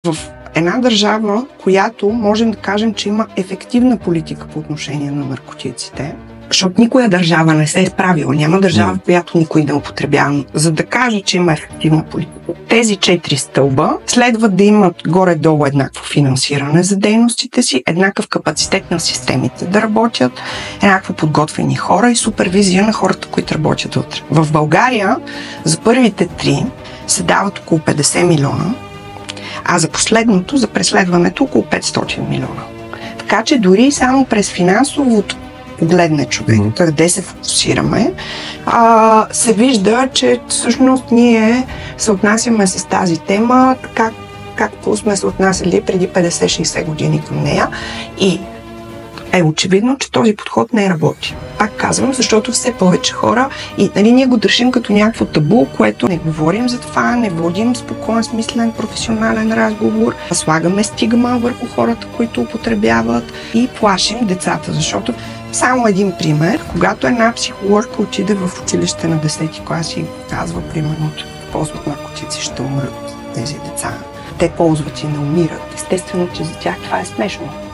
В една държава, която можем да кажем, че има ефективна политика по отношение на наркотиците, защото никоя държава не се е справила. Няма държава, в която никой не употребява. За да каже, че има ефективна политика, тези 4 стълба следва да имат горе-долу еднакво финансиране за дейностите си, еднакъв капацитет на системите да работят, еднакво подготвени хора и супервизия на хората, които работят вътре. В България за първите 3 се дават около 50 милиона, а за последното, за преследването, около 500 милиона. Така че дори само през финансовото погледне човек, къде се фокусираме, се вижда, че всъщност ние се отнасяме с тази тема така, както сме се отнасяли преди 50-60 години към нея и е очевидно, че този подход не работи. Пак казвам, защото все повече хора и ние го държим като някакво табу, което не говорим за това, не водим спокоен, смислен, професионален разговор, слагаме стигма върху хората, които употребяват и плашим децата, защото само един пример, когато една психологка отиде в училище на 10-ти клас и казва, примерно, че ползват наркотици, ще умрат тези деца. Те ползват и не умират. Естествено, че за тях това е смешно.